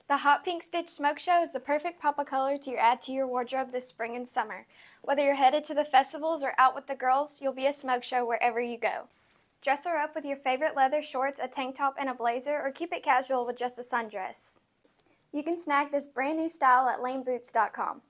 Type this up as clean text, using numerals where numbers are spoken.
The hot pink stitch Smokeshow is the perfect pop of color to add to your wardrobe this spring and summer. Whether you're headed to the festivals or out with the girls, you'll be a Smokeshow wherever you go. Dress her up with your favorite leather shorts, a tank top, and a blazer, or keep it casual with just a sundress. You can snag this brand new style at laneboots.com.